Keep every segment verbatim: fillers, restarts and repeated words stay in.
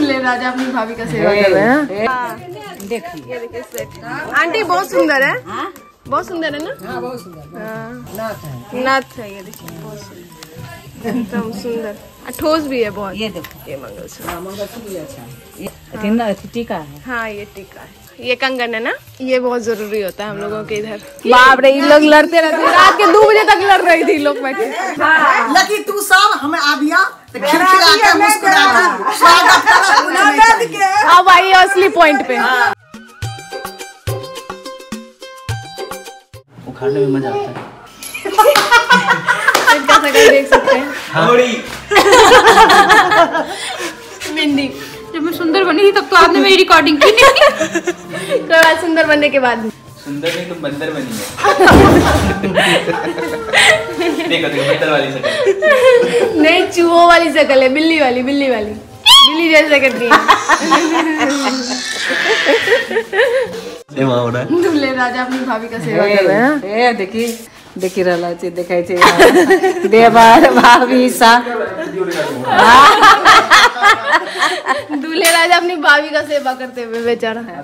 दूल्हे राजा अपनी भाभी का सेवा कर रहे हैं। देखिए देखिए सेट आंटी बहुत सुंदर है। बहुत सुंदर है ना? हाँ बहुत सुंदर। नाथ है नाथ है ये देखिए बहुत सुंदर एकदम सुंदर। ठोस भी है बहुत। ये देखो ये मंगलसूत्र मंगलसूत्र भी अच्छा है। ये टीका है। हाँ ये टीका है। ये कंगन है ना? ये बहुत जरूरी होता है हम लोगों के इधर। बाप रे ये लोग लड़ते रहते हैं रात के दो बजे तक लड़ रही थी लोग बैठे। लकी तू सब हमें आ दिया खिलखिला के मुस्कुरा के स्वागत कर। अब आई असली पॉइंट पे। उखाड़ने में मजा आता है। कैसा कर देख सकते हैं। मिंडी जब मैं सुंदर बनी थी तब तो आपने मेरी रिकॉर्डिंग की नहीं। कोई बात सुंदर बनने के बाद सुंदर नहीं तुम बंदर बनी है। देखो देखो बंदर वाली शक्ल नहीं चूहों वाली शक्ल है। बिल्ली वाली बिल्ली वाली बिल्ली जैसे करती है। दूल्हे राजा अपनी भाभी का सेवा कर रहे हैं। ए देखी देखी रहला छै देखाय छै देवर भाभी सा। दूल्हे राजा अपनी भाभी का सेवा करते हुए बेचारा है।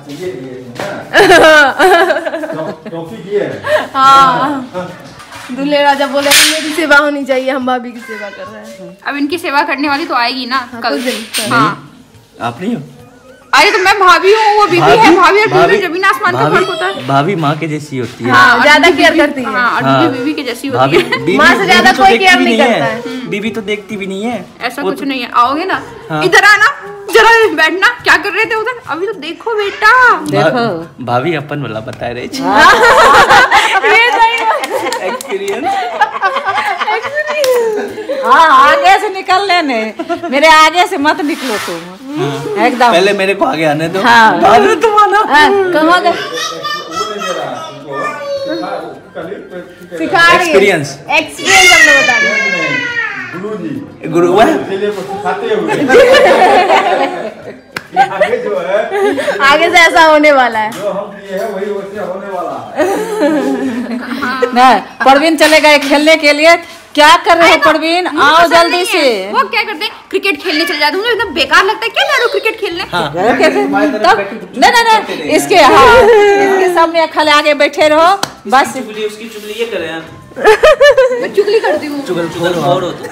हाँ दूल्हे राजा बोले मेरी सेवा होनी चाहिए हम भाभी की सेवा कर रहे हैं। अब इनकी सेवा करने वाली तो आएगी ना कल दिन। हाँ आप नहीं हो? अरे तो मैं भाभी हूँ वो बीबी है। भाभी और बीबी जमीन आसमान का फर्क होता है। भाभी माँ के जैसी होती है। हाँ, ज्यादा केयर करती है। हाँ, और बीबी बीबी के जैसी होती है। माँ से ज्यादा कोई केयर नहीं करता है। बीबी तो देखती भी नहीं है। ऐसा कुछ नहीं है। आओगे ना इधर आना जरा बैठना। क्या कर रहे थे उधर? अभी तो देखो बेटा देखो भाभी अपन वाला बता रहे हाँ आगे से निकल लेने मेरे आगे से मत निकलो तुम एकदम। पहले मेरे को आगे आने दो। हाँ। बाद में तुम आना। कहाँ गए? सिखा रही है। एक्सपीरियंस एक्सपीरियंस हम लोग बता रहे हैं। गुरुजी गुरु आगे जो है आगे से ऐसा होने वाला है। जो हम किए हैं वही वैसे होने वाला है। नहीं परवीन चले गए खेलने के लिए। क्या कर रहे हो परवीन? आओ जल्दी से। वो क्या करते हैं? क्रिकेट खेलने चले जाते हैं। मुझे एकदम बेकार लगता है। क्या जा रहे हो क्रिकेट खेलने? तब नहीं नहीं नहीं इसके हाँ इसके सामने खाली आगे बैठे रहो बस। चुगली उसकी चुगली ये करे यार। मैं चुगली करती हूँ। चुगल चुगल और हो तो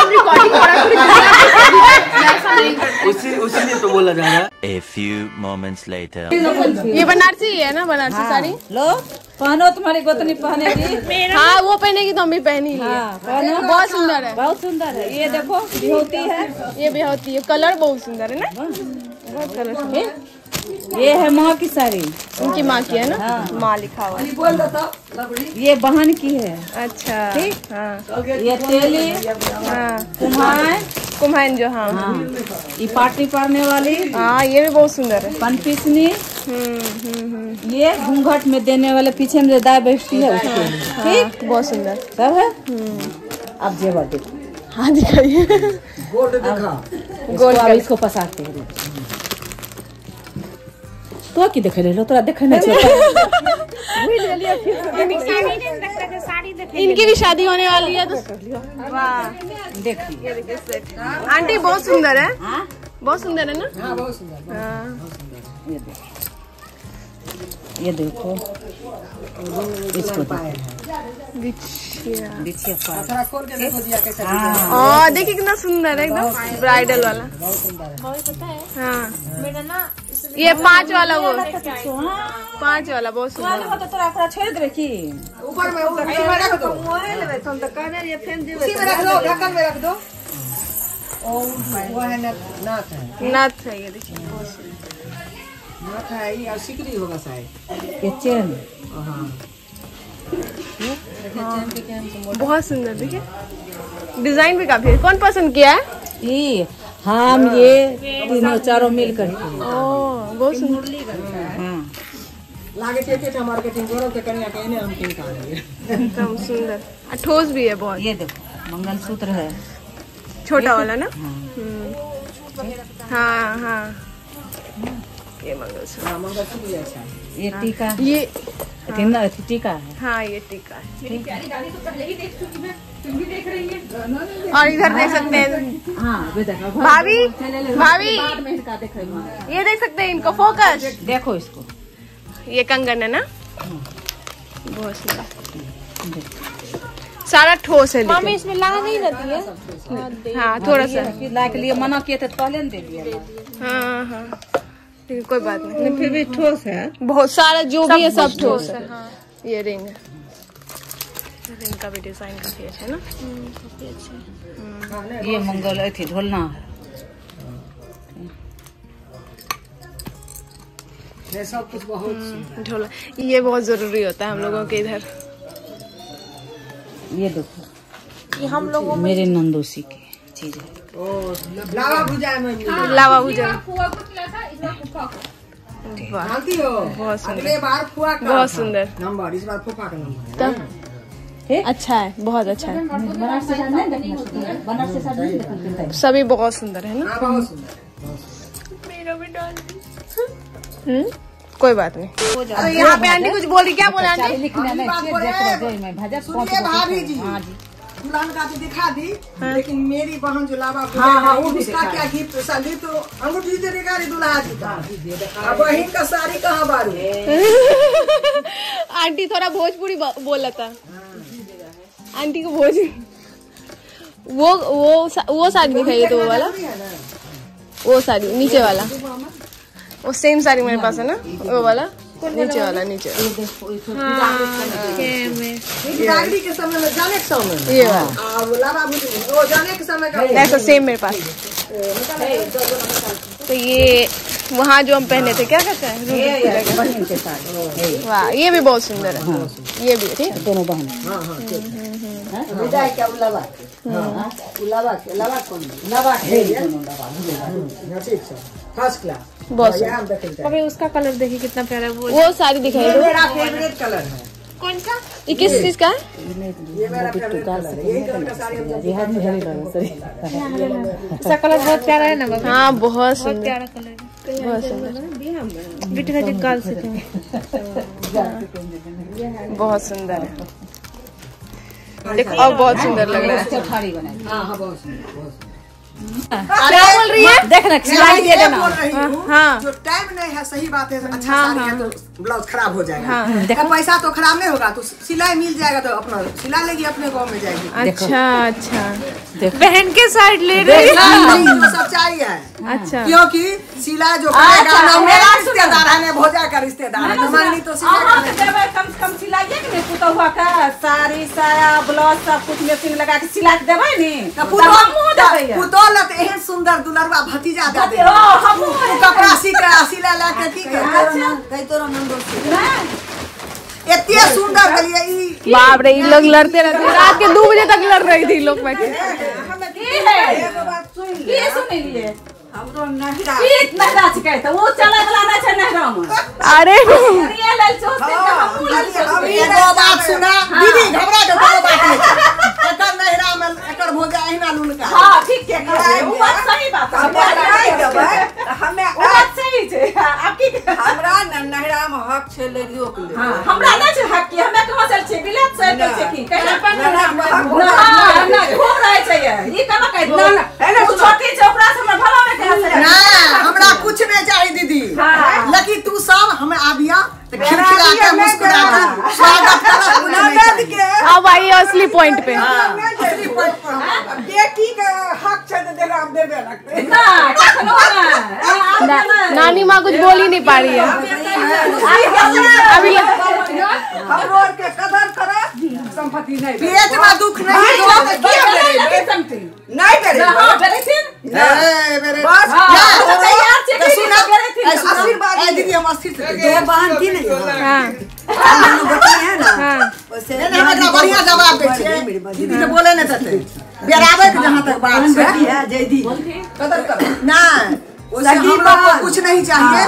उसी उसी लिए तो बोला जा रहा है। A few moments later. ये बनारसी है ना? बनारसी साड़ी लो पहनो तुम्हारी गोतनी पहनेगी। हाँ वो पहनेगी तो हम भी पहनी लिए। हाँ, पहनो। बहुत सुंदर है। बहुत सुंदर है। ये देखो बिहोती है। ये भी होती है। कलर बहुत सुंदर है ना? बहुत कलर सुंदर। ये है माँ की साड़ी। उनकी माँ की है ना? हाँ। माँ लिखा हुआ है। ये बहन की है। अच्छा ठीक। हाँ ये तेली हाँ कुम्हार कुम्हान जो हाँ हाँ ये पार्टी पहनने वाली। हाँ ये भी बहुत सुंदर है। पनपिसनी। हम्म हम्म हम्म ये घूंघट में देने वाले पीछे में दाई बैठती है उसके। ठीक बहुत सुंदर सब है। अब जेवर देखो। हाँ दिखाइए। गोल्ड दिखा गोल्ड का इसको पसारते हैं। तो की देखे ले लो तोरा देखे नहीं इनकी भी शादी होने वाली है तो वाह देखिए ये देखिए सेट। आंटी बहुत सुंदर है। हाँ बहुत सुंदर है ना? हाँ बहुत सुंदर। हाँ ये देखो ये देखो इसको बिछिया देखिए थोड़ा खोल के देखो दिया कैसे। हाँ देखिए कितना सुंदर है एकदम ब्राइडल वाला। हाँ ये पाँच वाला वो पाँच वाला बहुत सुंदर। तो तोरा ओकरा छोड़ देबे की ऊपर में ऊपर में रख दो। हम तो कहने ये फेंक देबे। उसी में रख दो ढक्कन में रख दो। और वो है नाथ है। नाथ है ये देखिए बहुत सुंदर नाथ है ये और सिकरी होगा शायद। ये चेन। हाँ बहुत सुंदर देखिए। डिजाइन भी काफी है। कौन पसंद किया है? ये हम ये तीनों चारों मिल करके। ओह बहुत सुंदर। हाँ लागे थे थे मार्केटिंग करो के कन्या कहने हम किन का है एकदम सुंदर। ठोस भी है बहुत। ये देखो मंगलसूत्र है छोटा वाला ना? हाँ हाँ ये मंगलसूत्र। हां मंगलसूत्र भी अच्छा है। ये टीका ये तीन टीका है। हाँ ये टीका है। और इधर देख सकते हैं भाभी भाभी ये देख सकते हैं इनको फोकस देखो इसको। ये कंगन है ना बहुत सुंदर सारा ठोस है लेकिन इसमें लाना नहीं रहती है। हाँ थोड़ा सा ला के लिए मना किए थे पहले दे दिया। हाँ हाँ लेकिन कोई बात नहीं फिर भी ठोस है बहुत सारा जो भी है सब ठोस है। हाँ ये रिंग है रिंग का भी डिजाइन काफी अच्छा है ना काफी अच्छा। ये मंगल थी ढोलना ये सब कुछ बहुत ढोला ये बहुत जरूरी होता है हम लोगों के इधर। ये देखो ये हम लोगों मेरे नंदोसी की चीज है। लावा भुजा में लावा भुजा वाह जानती हो बहुत सुंदर अगले बार फुआ का बहुत सुंदर नंबर इस बार फूफा का नंबर तब अच्छा है बहुत अच्छा है सभी बहुत सुंदर है ना। हाँ बहुत सुंदर। मेरा भी डाल हम्म कोई बात नहीं। अरे यहाँ पे आंटी कुछ बोल रही क्या बोला आंटी सुनिए भाभी जी दुल्हन का तो दिखा दी लेकिन मेरी बहन जो लावा हाँ, हाँ, वो उसका क्या गिफ्ट साली तो अंगूठी देने का दुल्हा जी का अब बहन का साड़ी कहाँ बारू आंटी थोड़ा भोजपुरी बोला था आंटी को भोज वो वो वो साड़ी दिखाइए तो वो वाला वो साड़ी नीचे वाला वो सेम साड़ी मेरे पास है ना वो वाला नीचे वाला नीचे जागरी के समय में जाने के समय ये वाला लावा वो जाने के समय का ऐसा सेम मेरे पास। तो ये वहाँ जो हम पहने थे क्या कहते हैं वाह ये भी बहुत सुंदर है। ये भी ठीक दोनों बहन क्या उलावा उलावा उलावा कौन उलावा फर्स्ट क्लास बहुत अभी उसका कलर देखिए कितना प्यारा है वो वो साड़ी दिखाई दो मेरा फेवरेट कलर है। कौन सा ये किस चीज का है ये मेरा फेवरेट कलर है यही कलर का साड़ी उसका कलर बहुत प्यारा है ना बाबा हाँ बहुत सुंदर प्यारा कलर है बहुत सुंदर बेटे का जो गाल से बहुत सुंदर है देखो और बहुत सुंदर लग रहा है। हाँ हाँ बहुत सुंदर बहुत सुंदर। क्या बोल रही है देख रहे सिलाई दे देना बोल रही हूँ हाँ। जो टाइम नहीं है सही बात है अच्छा हाँ, साड़ी है हाँ। तो ब्लाउज खराब हो जाएगा देखो पैसा तो खराब नहीं होगा तो सिलाई मिल जाएगा तो अपना सिला लेगी अपने गाँव में जाएगी। अच्छा अच्छा बहन के साइड ले रही नहीं, तो सच्चाई है अच्छा क्योंकि सिलाई जो करेगा ना मेरा रिश्तेदार है ना भोजा का रिश्तेदार है तो मांगनी तो सिलाई कम से कम सिलाइए कि नहीं पुता हुआ का साड़ी साया ब्लाउज सब कुछ मशीन लगा के सिला के देवे नी पुतौल एहन सुंदर दुलरवा भतीजा दे दे हम कपड़ा सी के सिला ला के की कह तोरा नंदो एते सुंदर करिए ई बाप रे ये लोग लड़ते रहते हैं रात के दो बजे तक लड़ रही थी लोग बैठे की है एगो बात सुन लिए की सुन लिए हमरो नहिरा की नहिरा छिकै त वो चले वाला ना छै नहिरा में अरे ये लेल सोचते त हम हम एगो बात सुना दीदी घबरा के कोनो बात नहीं एकर नहिरा में एकर भोजा अहिना लुनका हां ठीक है वो बात सही बात है नहीं देबै हमें वो बात सही छै आपकी हमरा नहिरा में हक छै लड़ियो के ले हां हमरा ना छै हक की हमें कहां से छै बिलेट से छै की कहना अपन ना ना खूब रहे छै ये कना कह ना ना तू छोटी छै ओकरा से हमरा भला में ना हमरा कुछ नहीं चाहिए दीदी लेकिन तू सब हमें आबिया तो खिलखिला के मुस्कुरा के स्वागत कर के अब आई असली पॉइंट पे असली पॉइंट पर बेटी के हक छै तो देगा हम देबे लगते ना कखनो ना नानी माँ कुछ बोल ही नहीं पा रही है अभी हमरो के कदर करे संपत्ति नहीं पेट में दुख नहीं हो तो क्या करे नहीं करे हां करे थी ए मेरे बस तैयार छे कि करे थी आशीर्वाद ए दीदी हम अस्थिर से दो बहन की नहीं हाँ हम बच्ची है ना हाँ वैसे नहीं हमरा बढ़िया जवाब दे छे दीदी तो बोले नहीं देते बेराबे के जहां तक बात है जय दी कदर कर ना उस हम लोग को कुछ नहीं चाहिए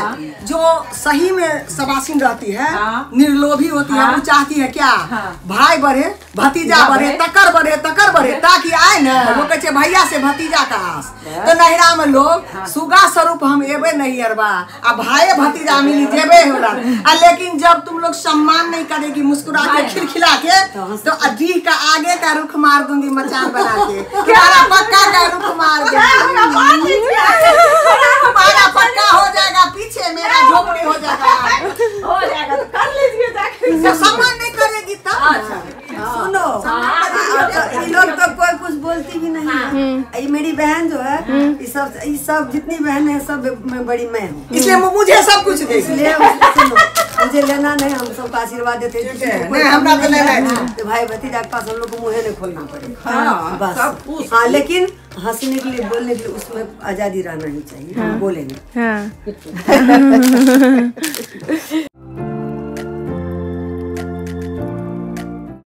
जो सही में सबासीन रहती है, हाँ। निर्लोभी होती है, हाँ। वो चाहती है क्या, हाँ। भाई बढ़े, भतीजा बढ़े, तकर बढ़े, तकर बढ़े, ताकि आए न लोग कहे भैया से भतीजा का आस। तो नहिरा में लोग सुगा स्वरूप हम एबे नहीं अरबा, आ भाई भतीजा मिली जेबे होला। आ लेकिन जब तुम लोग सम्मान नहीं करेगी मुस्कुरा के खिलखिला के, तो अड्डी का आगे का रुख मार दूंगी मचान बना के, तुम्हारा पक्का का रुख मार दूंगी, तुम्हारा पक्का हो जाएगा पीछे, मेरा झोपड़ी हो जाएगा, हो जाएगा तो कर लीजिए जाके। जब सम्मान नहीं करेगी तब सुनो, ये लोग तो कोई कुछ बोलती भी नहीं है। ये मेरी बहन जो है, ये सब ये सब जितनी बहन है सब में बड़ी मैं हूँ, इसलिए मुझे सब कुछ दे। इसलिए सुनो, मुझे लेना नहीं, हम सबका आशीर्वाद देते हैं। नहीं, हमरा तो लेना है। तो भाई भतीजा के पास हम लोग को मुँह नहीं खोलना पड़ेगा। हाँ, बस हाँ, लेकिन हंसने के लिए बोलने के लिए उसमें आजादी रहना ही चाहिए। हम बोलेंगे हाँ